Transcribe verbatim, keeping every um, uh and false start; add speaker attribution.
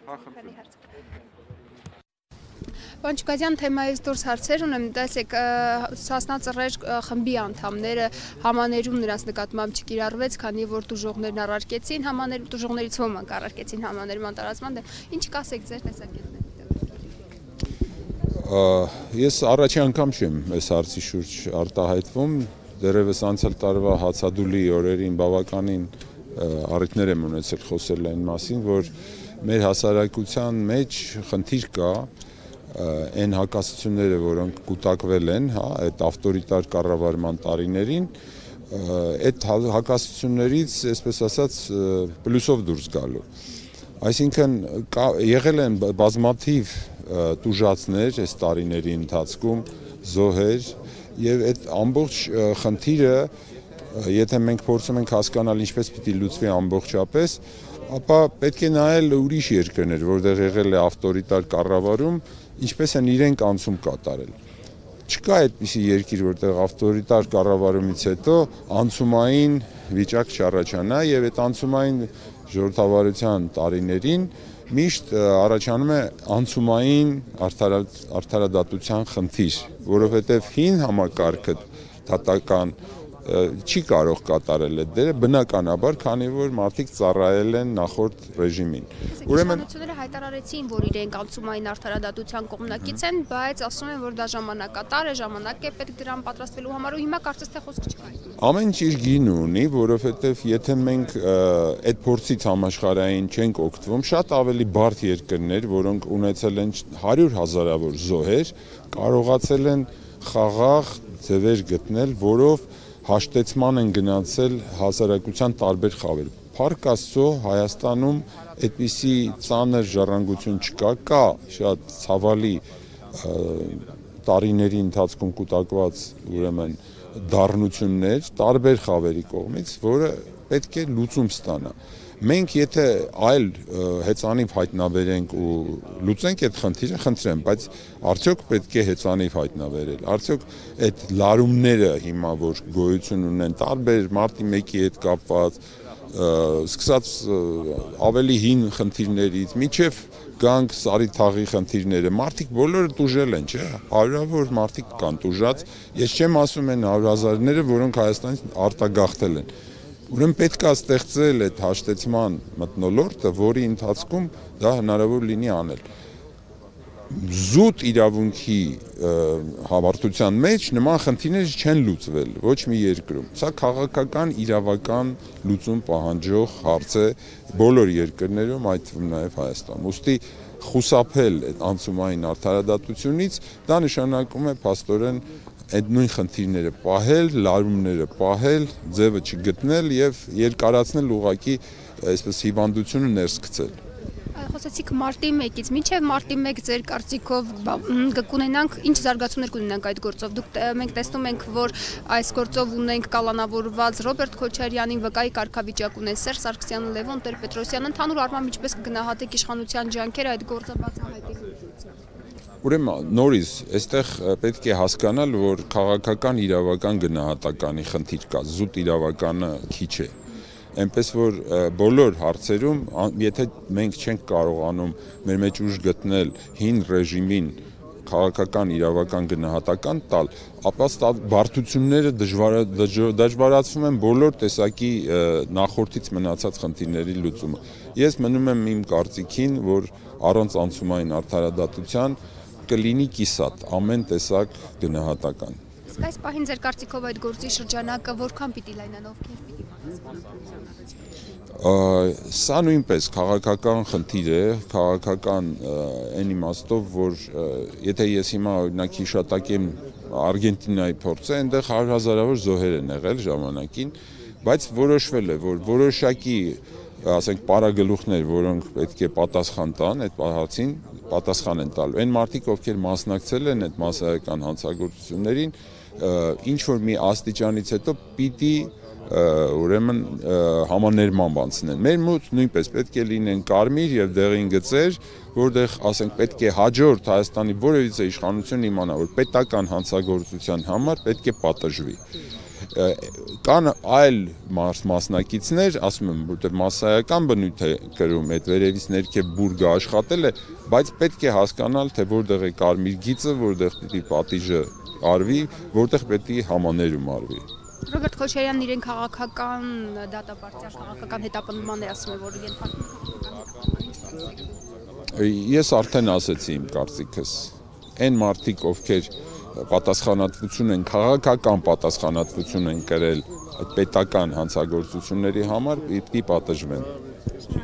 Speaker 1: Հա, խնդրեմ։
Speaker 2: Պարոն Չուկասյան, թեմայից դուրս հարցեր ունեմ, տեսեք, Սասնա ծռեր խմբի անդամները համաներում նրանց նկատմամբ չկիրառվեց, քանի որ տուժողներն առարկեցին, տուժողներից ոմանք առարկեցին համաներման տարածման դեմ։ Ինչ կասեք ձեր տեսակետներով։
Speaker 1: Ես առաջի անգամ չեմ այս հարցի շուրջ արտահայտվում, դեռևս անցյալ տարվա հացադուլի օրերին բավականին առիթներ եմ ունեցել խոսել այն մասին, որ մեր հասարակության մեջ խնդիր կա այն հակասությունները, որոնք կուտակվել են, հա, այդ ավտորիտար կառավարման տարիներին, այդ հակասություններից, այսպես ասած, պլյուսով դուրս գալու։ Այսինքն եղել են բազմաթիվ տուժածներ այս տարիների ընթացքում, զոհեր, եւ այդ ամբողջ խնդիրը, եթե մենք փորձում ենք հասկանալ ինչպես պիտի լուծվի ամբողջապես, ապա պետք է նայել ուրիշ երկրներ, որտեղ եղել է ավտորիտար կառավարում, ինչպես են իրենք անցում կատարել։ Չկա այդպիսի երկիր, որտեղ ավտորիտար կառավարումից հետո անցումային վիճակ չառաջանա եւ այդ անցումային ժողովրդավարության տարիներին միշտ առաջանում է անցումային արդարադատության խնդիր, որովհետեւ հին համակարգը դատական չի կարող կատարել այդ դերը, բնականաբար, քանի որ մարդիկ ծառայել են նախորդ ռեժիմին։
Speaker 2: Ուրեմն իշխանությունները հայտարարեցին, որ իրենք անցումային արդարադատության կողմնակից են, բայց ասում են, որ դա ժամանակատար է, ժամանակ է պետք դրան պատրաստվելու համար, ու հիմա կարծես թե խոսք չկա։
Speaker 1: Ամեն ինչ իր գինը ունի, որովհետև եթե մենք այդ փորձից համաշխարհային չենք օգտվում, շատ ավելի բարդ երկրներ, որոնք ունեցել են հարյուր հազարավոր զոհեր, կարողացել են խաղաղ ձևեր գտնել, որով հաշտեցման են գնացել հասարակության տարբեր խավեր։ Փառք Աստծո, Հայաստանում այդպիսի ծանր ժառանգություն չկա, կա շատ ցավալի տարիների ընթացքում կուտակված ուրեմն դառնություններ տարբեր խավերի կողմից, որը պետք է լուծում ստանա։ Մենք եթե այլ հեծանիվ հայտնաբերենք ու լուծենք այդ խնդիրը, խնդրեմ, բայց արդյոք պետք է հեծանիվ հայտնաբերել։ Արդյոք այդ լարումները հիմա որ գոյություն ունեն տարբեր մարտի մեկի հետ կապված, սկսած ավելի հին խնդիրներից, մինչև գանք Սարի-Թաղի խնդիրները, մարդիկ բոլորը տուժել են, չէ՞, հարյուրավոր մարդիկ կան տուժած, ես չեմ ասում են հարյուր հազարները, որոնք Հայաստանից արտագաղթել են։ Ուրեմն պետք է ստեղծել այդ հաշտեցման մթնոլորտը, որի ընթացքում դա հնարավոր լինի անել։ Զուտ իրավունքի հավարտության մեջ նման խնդիրներ չեն լուծվել ոչ մի երկրում։ Սա քաղաքական իրավական լուծում պահանջող հարց է բոլոր երկրներում, այդ թվում նաև Հայաստանում։ Ուստի խուսափել այդ անցումային արդարադատությունից, դա նշանակում է փաստորեն այդ նույն խնդիրները պահել, լարումները պահել, ձևը չգտնել եւ երկարացնել ուղղակի այսպես հիվանդությունը ներս գցել։
Speaker 2: Խոսեցիք մարտի մեկից, մինչև մարտի մեկ ձեր կարծիքով կունենանք, ինչ զարգացումներ կունենանք այդ գործով։ Դուք մենք տեսնում ենք, որ այս գործով ունենք կալանավորված Ռոբերտ Քոչարյանին, վկայի կարգավիճակ ունեն Սերժ Սարգսյանը, Լևոն Տեր-Պետրոսյանը, ընդհանուր առմամբ ինչպես կգնահատեք իշխանության ջանքերը այդ գործը բացահայտելու ուղղությամբ։
Speaker 1: Ուրեմն նորից այստեղ պետք է հասկանալ, որ քաղաքական իրավական գնահատականի խնդիր կա, զուտ իրավականը քիչ է։ Այնպես որ բոլոր հարցերում, եթե մենք չենք կարողանում մեր մեջ ուժ գտնել հին ռեժիմին քաղաքական իրավական գնահատական տալ, ապա բարդությունները դժվարացվում են բոլոր տեսակի նախորդից մնացած խնդիրների լուծումը։ Ես մնում եմ իմ կարծիքին, որ առանց անցումային արդարադատության կլինի կիսատ ամեն տեսակ գնահատական։
Speaker 2: Իսկ այս պահին ձեր կարծիքով այդ գործի շրջանակը որքան պիտի լայնանա, ովքեր պիտի
Speaker 1: Սա նույնպես քաղաքական խնդիր է, քաղաքական այն իմաստով, որ եթե ես հիմա օրինակ հիշատակեմ Արգենտինայի փորձը, այնտեղ հարյուր հազարավոր զոհեր են եղել ժամանակին, բայց որոշվել է, որ որոշակի ասենք պարագլուխներ, որոնք պետք է պատասխան տան այդ հարցին, պատասխան են տալու։ Այն մարդիկ, ովքեր մասնակցել են այդ մասսայական հանցագործություններին, ինչ որ մի աստիճանից հետո պիտի ուրեմն համաներման անցնեն։ Մեր մոտ նույնպես պետք է լինեն կարմիր եւ դեղին գծեր, որտեղ ասենք պետք է հաջորդ Հայաստանի որևիցե իշխանություն իմանա, որ պետական հանցագործության համար պետք է պատժվի։ Կան այլ մասնակիցներ, ասում եմ, որտեղ մասսայական բնույթ է կրում, այդ վերևից ներքև բուրգը աշխատել է, բայց պետք է հասկանալ, թե որտեղ է կարմիր գիծը, որտեղ պիտի պատիժը արվի, որտեղ պետք է համաներում արվի։
Speaker 2: Ռոբերտ Քոչարյանն իրեն քաղաքական դատապարտյալ, քաղաքական հետապնդման է ասում, որ ենթարկվում։
Speaker 1: Ես արդեն ասեցի իմ կարծիքս։ Այն մարդիկ, ովքեր պատասխանատվություն են, քաղաքական պատասխանատվություն են կրել այդ պետական հանցագործությունների համար, պիտի պատժվեն։